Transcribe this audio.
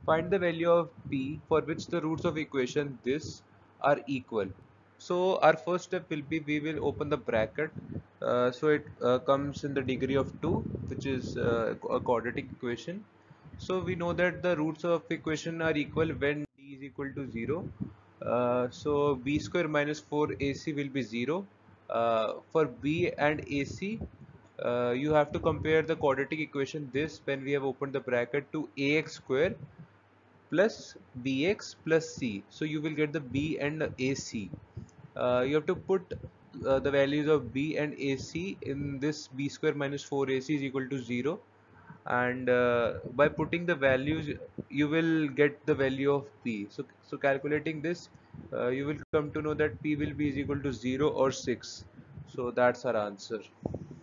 Find the value of p for which the roots of equation this are equal. So our first step will be we will open the bracket. So it comes in the degree of 2, which is a quadratic equation. So we know that the roots of equation are equal when d is equal to 0. So b square minus 4ac will be 0. For b and ac, you have to compare the quadratic equation this when we have opened the bracket to ax square plus bx plus c. So you will get the b and ac. You have to put the values of b and ac in this b square minus 4ac is equal to 0, and by putting the values you will get the value of p. So calculating this, you will come to know that p will be is equal to 0 or 6. So that's our answer.